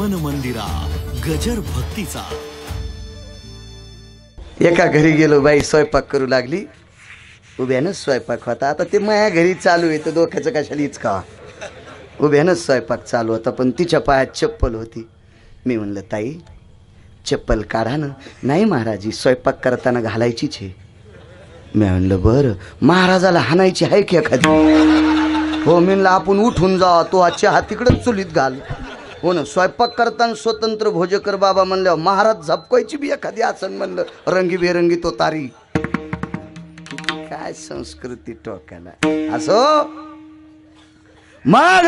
मन मंदिरा गजर भक्तीचा। एका घरी गेलो, बाई स्वयंपाक करू लागली, उभ्यानंच स्वयंपाक होता। आता ते माझ्या घरी चालू आहे तर डोक्याचं कशाला इचका, उभ्यानंच स्वयंपाक चालू होता, पण तिच्या पायात चप्पल होती। मी म्हणलं, ताई चप्पल काढा ना। नाही महाराजी, स्वयंपाक करताना घालायचीच आहे। मी म्हणलं बरं, महाराजाला हाणायची आहे की एखादी? हो म्हणलं, आपण उठून जा, तो आजच्या हातीकडेच चुलीत घाल। हो ना, स्वयंपाक करताना स्वतंत्र भोजकर बाबा म्हणल्यावर महाराज झपकायची बी एखादी आसन म्हणलं, रंगीबेरंगी तो तारी। काय संस्कृती टोकाला असो। मग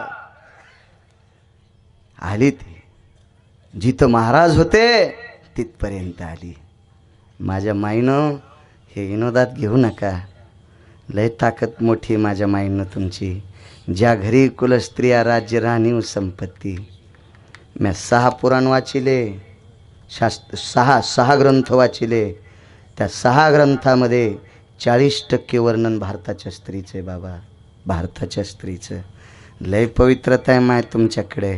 आली ती, जिथं महाराज होते तिथपर्यंत आली। माझ्या माईनं हे विनोदात घेऊ नका, लय ताकद मोठी माझ्या माईनं तुमची। ज्या घरी कुलस्त्रिया राज्य राहणीव संपत्ती। मी 6 पुराण वाचिले, सहा ग्रंथ वाचिले। त्या 6 ग्रंथामध्ये 40% वर्णन भारताच्या स्त्रीचं आहे बाबा, भारताच्या स्त्रीचं। लय पवित्रता आहे माय तुमच्याकडे।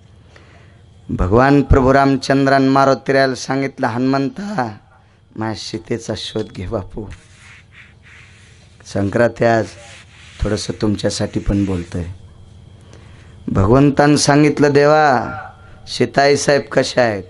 भगवान प्रभू रामचंद्रान मारुतीरायाला सांगितलं, हनुमंता माझ्या सीतेचा शोध घे बापू। संक्रांती आज थोडंसं तुमच्यासाठी पण बोलतोय। भगवंतानं सांगितलं, देवा सीताई साहेब कशा आहेत?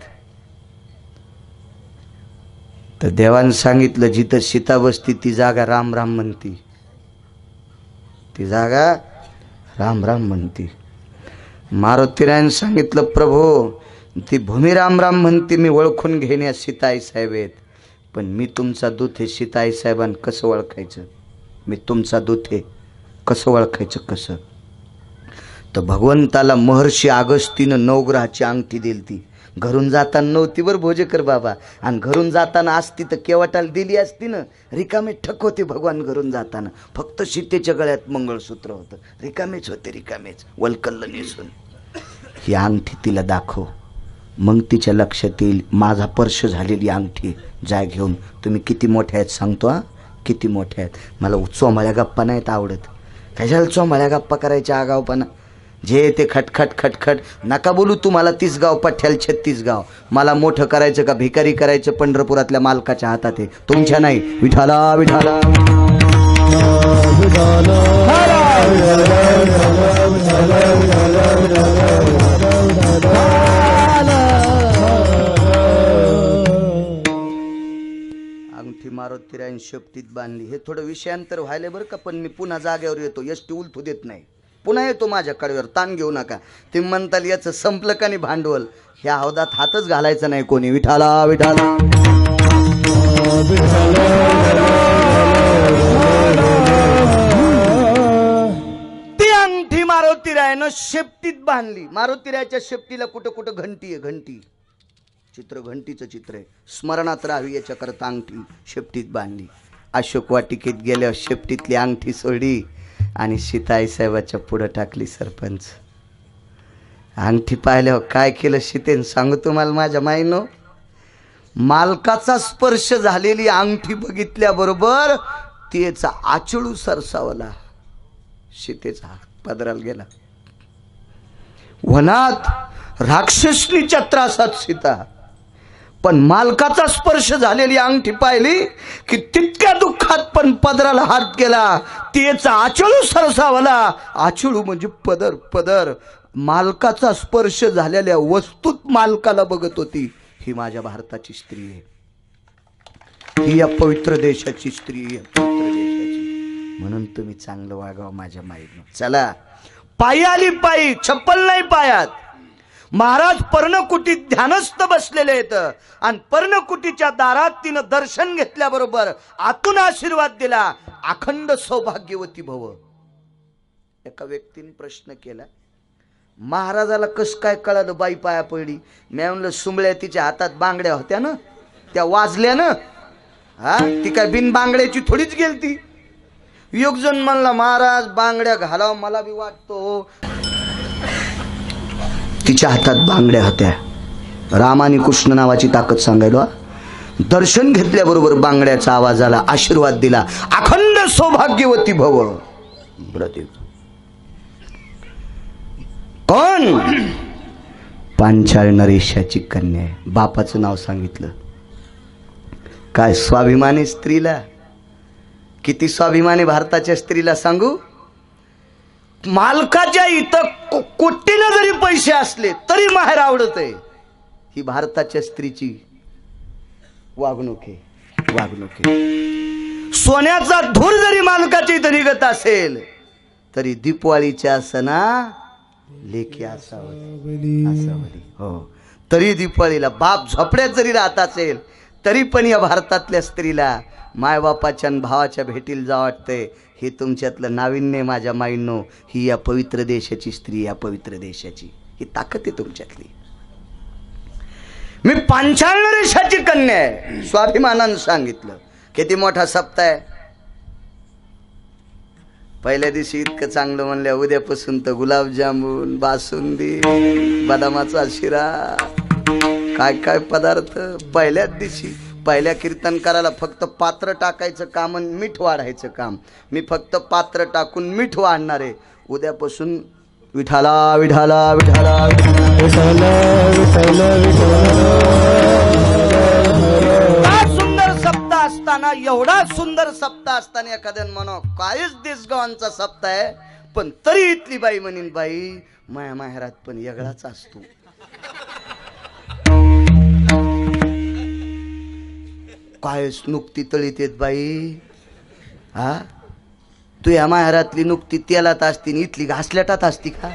तर देवानं सांगितलं, जिथं सीता बसती ती जागा राम राम म्हणती, ती जागा राम राम म्हणती। मारुतीरायानं सांगितलं, प्रभू ती भूमी राम राम म्हणते, मी ओळखून घेण्या सीताई साहेब आहेत, पण मी तुमचा दूत आहे। सीताई साहेबांना कसं ओळखायचं? मी तुमचा दूत आहे, कसं ओळखायचं कसं? तर भगवंताला महर्षी अगस्तीनं 9 ग्रहाची अंगठी दिली ती। घरून जाताना नव्हती बरं भोजेकर बाबा, आणि घरून जाताना असती तर केवटाला दिली असती ना। रिकामे ठक होते भगवान घरून जाताना, फक्त सीतेच्या गळ्यात मंगळसूत्र होतं, रिकामेच होते, रिकामेच वलकल्ल नेसून। ही अंगठी तिला दाखव, मग तिच्या लक्षात येईल माझा पर्श झालेली अंगठी। जा घेऊन, तुम्ही किती मोठ्या आहेत सांगतो, हा किती मोठ्या आहेत। मला चोमाळ्या गप्पा नाहीत आवडत, कशाला चोमाळ्या गप्पा करायच्या आगावपणा। जे ते खटखट खटखट नका बोलू, तुम्हाला 30 गाव पठ्याल 36 गाव। मला मोठं करायचं का भिकारी करायचं पंढरपुरातल्या मालकाच्या हातात आहे, तुमच्या नाही। विठाला विठाला अंगठी मारुतीरायाने शेपटीत बांधली। हे थोडं विषयांतर व्हायला बरं का, पण मी पुन्हा जागेवर येतो, यष्टी उलथू देत नाही, पुन्हा येतो माझ्या कडेवर, ताण घेऊ नका। ते म्हणताल याचं संपलं का नाही भांडवल, ह्या हौदात हातच घालायचा नाही कोणी। विठाला विठाला ती अंगठी मारुतीरायानं शेपटीत बांधली। मारुतीरायाच्या शेपटीला कुठं कुठं घंटी आहे, घंटी चित्र, घंटीचं चित्र आहे, स्मरणात राहावी याच्याकरता अंगठी शेपटीत बांधली। अशोक वाटिकेत गेल्यावर शेपटीतली अंगठी सोडली आणि सीताई साहेबाच्या पुढं टाकली। सरपंच अंगठी पाहिल्यावर काय केलं सीतेन सांगू तुम्हाला माझ्या माईनो? मालकाचा स्पर्श झालेली अंगठी बघितल्याबरोबर तिचा आचळू सरसावला, सीतेचा हात पदराला गेला। वनात राक्षसणीच्या त्रासात सीता, पण मालकाचा स्पर्श झालेली अंगठी पाहिली की तितक्या दुःखात पण पदराला हात गेला, तिचा आचळू सरसावला। आचळू म्हणजे पदर, पदर मालकाचा स्पर्श झालेल्या वस्तूत मालकाला बघत होती। ही माझ्या भारताची स्त्री आहे, ही या पवित्र देशाची स्त्री आहे, पवित्र देशाची। म्हणून तुम्ही चांगलं वागावं माझ्या माईनं। चला, पायी आली, पायी, चप्पल नाही पायात। महाराज पर्णकुटीत ध्यानस्थ बसलेले आहेत, आणि पर्णकुटीच्या दारात तिनं दर्शन घेतल्याबरोबर आतून आशीर्वाद दिला, अखंड सौभाग्यवती भव। एका व्यक्तीने प्रश्न केला, महाराजाला कस काय कळालं बाई पाया पडली? मी म्हणलं, सुंबळ्या तिच्या हातात बांगड्या होत्या ना, त्या वाजल्या ना, हा ती काय बिन बांगड्याची थोडीच गेलती। एक जण म्हणला, महाराज बांगड्या घालाव, मला बी वाटतो। तिच्या हातात बांगड्या होत्या। राम आणि कृष्ण नावाची ताकद सांगायला। दर्शन घेतल्याबरोबर बांगड्याचा आवाज आला, आशीर्वाद दिला, अखंड सौभाग्यवती भव। कोण? पांचाळ नरेशाची कन्या आहे. बापाचं नाव सांगितलं. काय स्वाभिमानी स्त्रीला, किती स्वाभिमानी भारताच्या स्त्रीला सांगू. मालकाच्या इथं कोटीनं जरी पैसे असले तरी माहेर आवडत आहे. ही भारताच्या स्त्रीची वागणूक आहे. सोन्याचा धूर जरी मालकाच्या इथं निघत असेल तरी दीपवाळीच्या सणा लेखी असावली. हो, तरी दीपावलीला बाप झोपड्यात जरी राहत असेल तरी पण या भारतातल्या स्त्रीला मायबापाच्या आणि भावाच्या भेटीला जा वाटतंय. हे तुमच्यातलं नाविन्य माझ्या माईंनो. ही या पवित्र देशाची स्त्री, या पवित्र देशाची ही ताकद आहे तुमच्यातली. मी पांचाळ नरेशाची कन्या आहे. स्वाभिमानानं सांगितलं. किती मोठा सप्ताह आहे. पहिल्या दिवशी इतकं चांगलं म्हणल्या, उद्यापासून तर गुलाबजामुन, बासुंदी, बदामाचा शिरा, काय काय पदार्थ. पहिल्याच दिवशी पहिल्या कीर्तनकाराला फक्त पात्र टाकायचं काम आणि मीठ वाढायचं काम. मी फक्त पात्र टाकून मीठ वाढणार आहे. उद्यापासून विठाला विठाला विठाला सुंदर सप्ताह असताना, एवढा सुंदर सप्ताह असताना एखाद्यानं म्हणा कायच देशगावांचा सप्ताह आहे, पण तरी इथली बाई म्हणीन बाई माया माहेरात पण वेगळाच असतो. कायच नुकती तळीत येत बाई. हा, तू या माहेरातली नुकती तेलात असती, इथली घासल्याटात असती का?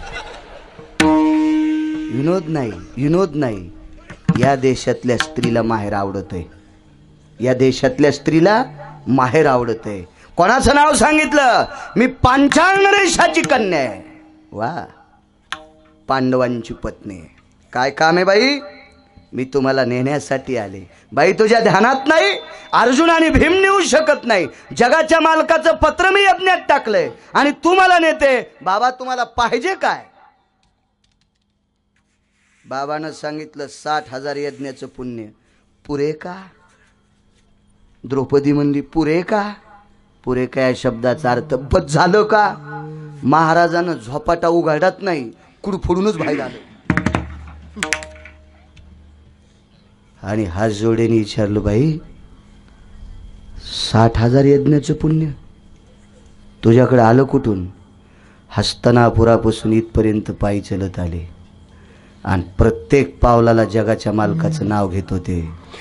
विनोद नाही. या देशातल्या स्त्रीला माहेर आवडत आहे. या देशातल्या स्त्रीला माहेर आवडत आहे. कोणाचं नाव सांगितलं? मी पांचाळ नरेशाची कन्या आहे. वा, पांडवांची पत्नी. काय काम आहे बाई? मी तुम्हाला नेण्यासाठी आले. बाई तुझ्या ध्यानात नाही, अर्जुन आणि भीम नेऊ शकत नाही. जगाच्या मालकाचं पत्र मी यज्ञात टाकलंय आणि तू मला नेते. बाबा तुम्हाला पाहिजे काय? बाबानं सांगितलं 60,000 यज्ञाचं पुण्य पुरे का? द्रौपदी म्हणली पुरे का? पुरे का या शब्दाचा अर्थ बस झालं का? महाराजानं झोपाटा उघडत नाही, कुडफोडूनच बाहेर आलं. आणि हात जोडेने विचारलं, बाई 60,000 यज्ञाचं पुण्य तुझ्याकडे आलं कुठून? हस्तनापुरापासून इथपर्यंत पायी चलत आले आणि प्रत्येक पावलाला जगाच्या मालकाचं नाव घेत होते.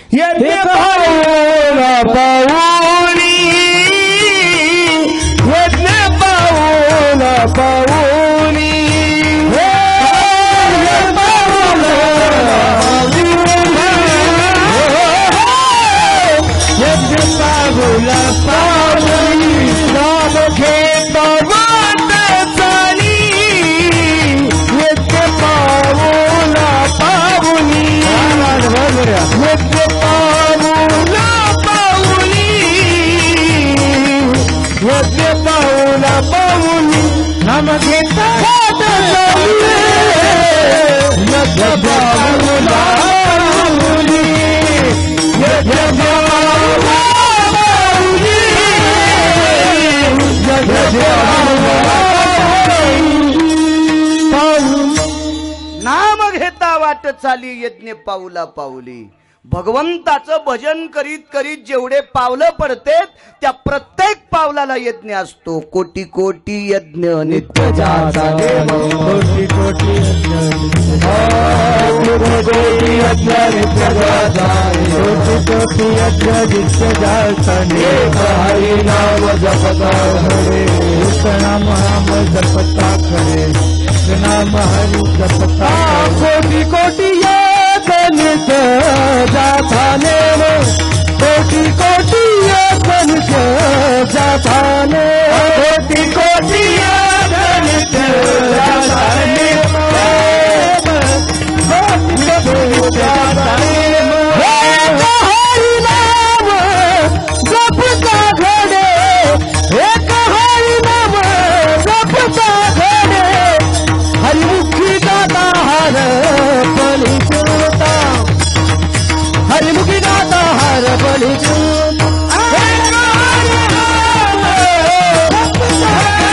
नाम घेता वाट चाली यज्ञ पाऊला पाऊली. भगवंताचं भजन करीत करीत जेवढे पावलं पडतेत त्या प्रत्येक पावलाला यज्ञ असतो. कोटी कोटी यज्ञ नित्य जाचाले, कोटी कोटी हरि नाम जपता खरे, नाम जपता खरे, नाम हरि जपता. कोटी कोटी नित्य जाताने, कोटी कोटी नित्य जाताने, कोटी कोटी नित्य जाताने, हरि नाम जपता घडे, एक हरि नाम जपता घडे, हरिमुखी दाता हर बलिचोता, हरिमुखी दाता हर बलिचोता.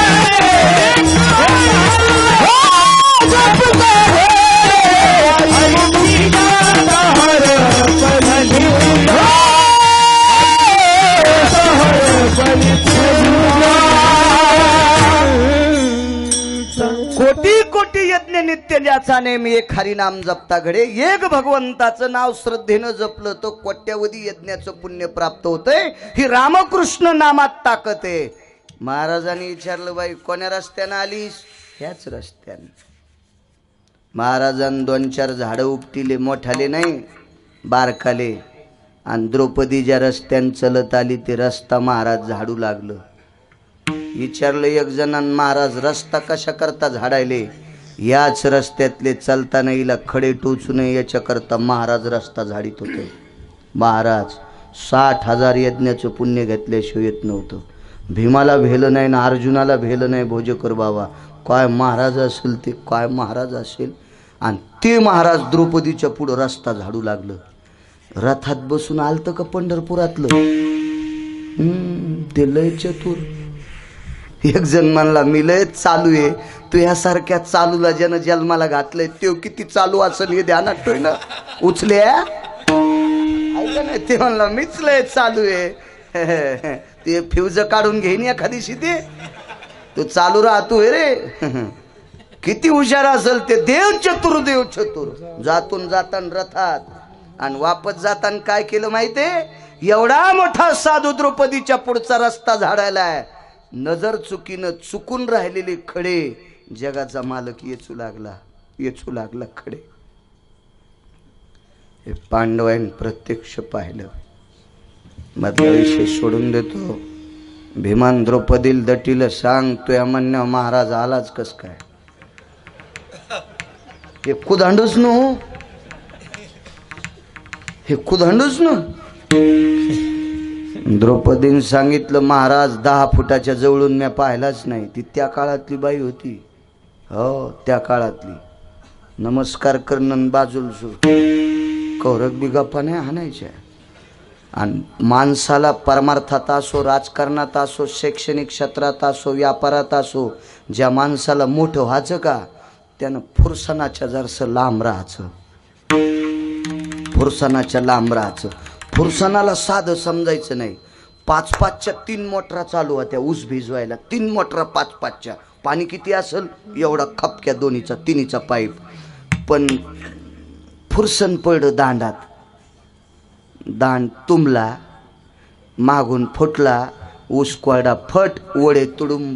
कोटी कोटी यज्ञ नित्य ज्याचा नेमी एक हरिनाम जपता घडे. एक भगवंताचं नाव श्रद्धेनं जपलं तर कोट्यवधी यज्ञाचं पुण्य प्राप्त होतंय. ही रामकृष्ण नामात ताकद आहे. महाराजांनी विचारलं, बाई कोण्या रस्त्यानं आलीस? ह्याच रस्त्याने. महाराजांनी 2-4 झाडं उपटिले, मोठाले नाही बारकाले, आणि द्रौपदी ज्या रस्त्याने चलत आली ते रस्ता महाराज झाडू लागलं. विचारलं एक जणांना, महाराज रस्ता कशा करता झाडायले? याच रस्त्यातले चालताना हिला खडे टोचू नये याच्याकरता महाराज रस्ता झाडीत होते. महाराज 60,000 यज्ञाचं पुण्य घेतल्याशिवाय येत नव्हतं. भीमाला भेलं नाही ना अर्जुनाला भेलं नाही. भोजकर बाबा काय महाराज असेल ते, काय महाराज असेल. आणि ते महाराज द्रौपदीच्या पुढं रस्ता झाडू लागलं. रथात बसून आलतं का पंढरपुरातलं? ते लय चतुर. एक जण म्हणला, मी लय चालू आहे. तू यासारख्या चालूला ज्यानं जन्माला घातलंय तो किती चालू असेल हे ध्यानात ठेव ना. उचल्या ऐका नाही. ते म्हणला मीच लय चालू आहे. ते फ्यूज काढून घेईन एखादी शिते. तो चालू राहतो रे. किती हुशार असेल ते. देव चतुर, देव चतुर. जातून जाताना रथात आणि वापस जाताना काय केलं माहितीये? एवढा मोठा साधू द्रौपदीच्या पुढचा रस्ता झाडायला आहे. नजर चुकीनं चुकून राहिलेले खडे जगाचा मालक येचू लागला खडे. हे पांडवांनी प्रत्यक्ष पाहिलं. मधला विषय सोडून देतो. भीमान द्रौपदीला दटीला सांगतोय म्हणण्या महाराज आलाच कस काय? हे खुदांडूच न हो, हे खुदांडूच न. द्रौपदीने सांगितलं, महाराज 10 फुटाच्या जवळून मी पाहिलाच नाही. ती त्या काळातली बाई होती. हो त्या काळातली. नमस्कार करणं बाजूल सु कौरक बी गप्पा नाही हाणायच्या. आणि माणसाला परमार्थात असो, राजकारणात असो, शैक्षणिक क्षेत्रात असो, व्यापारात असो, ज्या माणसाला मोठं व्हायचं का त्यानं फुरसनाच्या जरसं लांब राहायचं. फुरसनाच्या लांब राहायचं. फुरसनाला साधं समजायचं नाही. 5-5च्या 3 मोटरा चालू होत्या ऊस भिजवायला. 3 मोटरा 5-5च्या. पाणी किती असेल एवढा खपक्या दोन्हीचा तिन्हीचा पाईप. पण फुरसन पडलं दांडात. दांड तुंबला, मागून फुटला, ऊस कोरडा फट, वडे तुडुंब.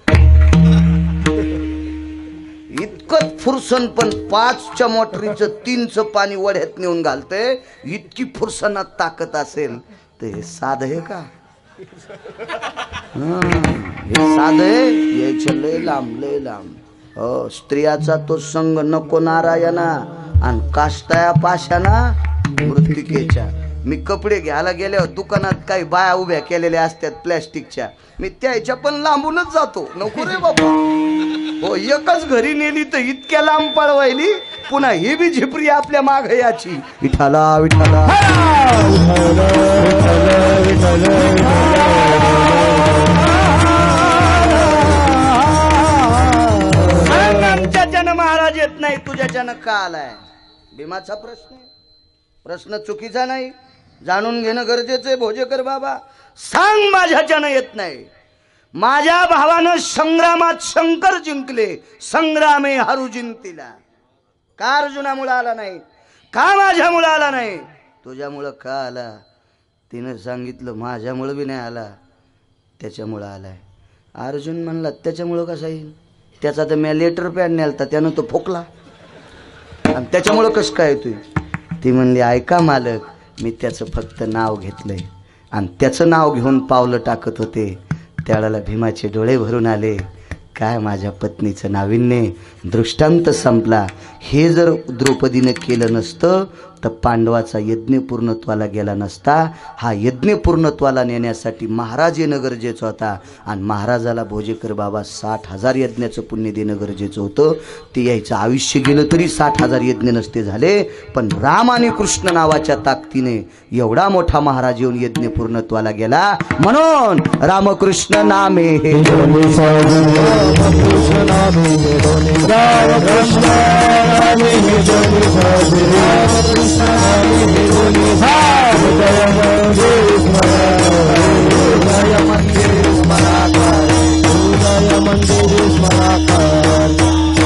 इतकं फुरसन. पण 5च्या मोटरीचं 3चं पाणी वड्यात नेऊन घालतंय. इतकी फुरसनात ताकद असेल तर हे साध आहे का? हे साध आहे? यायचं लय लांब लय लांब. हो स्त्रियाचा तो संग नको नारायणा आणि काष्टाया पाशाना मृत्तिकेच्या. मी कपडे घ्यायला गेल्यावर दुकानात काही बाया उभ्या केलेल्या असतात प्लॅस्टिकच्या. मी त्याच्या पण लांबूनच जातो. नको रे बाबा. हो एकच घरी नेली तर इतक्या लांब पळवायली. पुन्हा ही बी झिपरी आपल्या माग याची. विठाला विठाला आमच्याच्यानं महाराज येत नाही, तुझ्याच्यानं का आलाय? भीमाचा प्रश्न चुकीचा नाही. जाणून घेणं गरजेचं आहे. भोजेकर बाबा सांग माझ्याच्यानं येत नाही. माझ्या भावानं संग्रामात शंकर जिंकले. संग्रामे हरू जिंकला. का अर्जुनामुळे आला नाही? का माझ्यामुळे आला नाही? तुझ्यामुळं का आला? तिनं सांगितलं माझ्यामुळं बी नाही आला, त्याच्यामुळं आलाय. अर्जुन म्हणला त्याच्यामुळं कसा येईल? त्याचा तर मी लेटर पॅड नेलता, त्यानं तो फोकला. आणि त्याच्यामुळं कसं काय येतोय? ती म्हणली ऐका मालक, मी त्याचं फक्त नाव घेतलंय. आणि त्याचं नाव घेऊन पावलं टाकत होते त्यावेळेला भीमाचे डोळे भरून आले. काय माझ्या पत्नीचं नाविन्य, दृष्टांत संपला. हे जर द्रौपदीनं केलं नसतं तर पांडवाचा यज्ञ पूर्णत्वाला गेला नसता. हा यज्ञ पूर्णत्वाला नेण्यासाठी महाराज येणं गरजेचं होता. आणि महाराजाला भोजेकर बाबा 60,000 यज्ञाचं पुण्य देणं गरजेचं होतं. ते यायचं आयुष्य गेलं तरी 60,000 यज्ञ नसते झाले. पण राम आणि कृष्ण नावाच्या ताकदीने एवढा मोठा महाराज येऊन यज्ञ पूर्णत्वाला गेला. म्हणून रामकृष्ण नामे हे मंदिर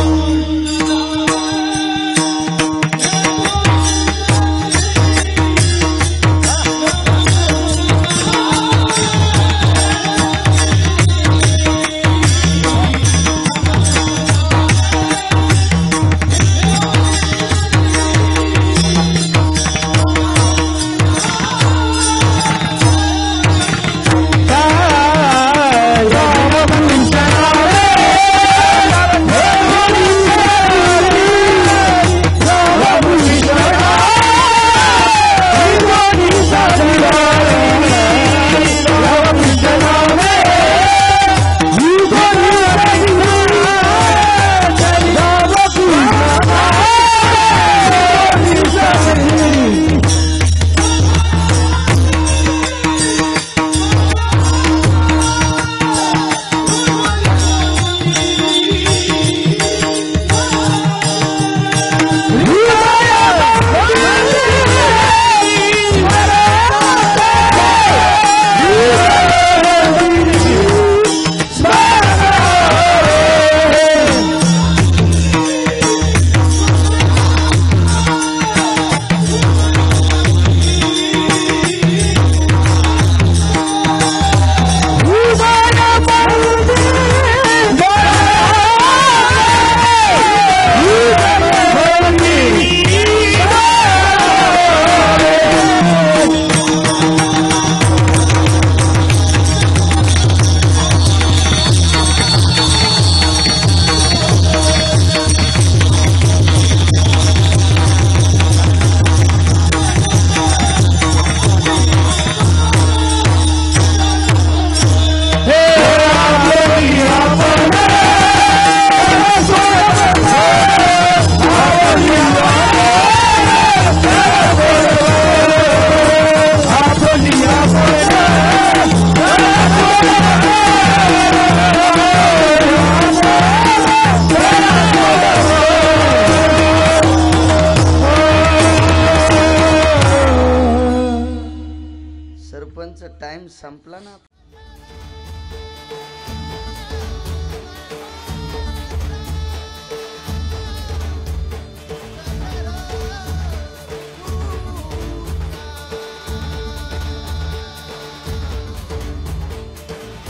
संपला ना.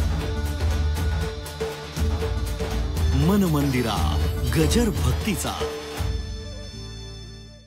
मन मंदिरा गजर भक्तीचा.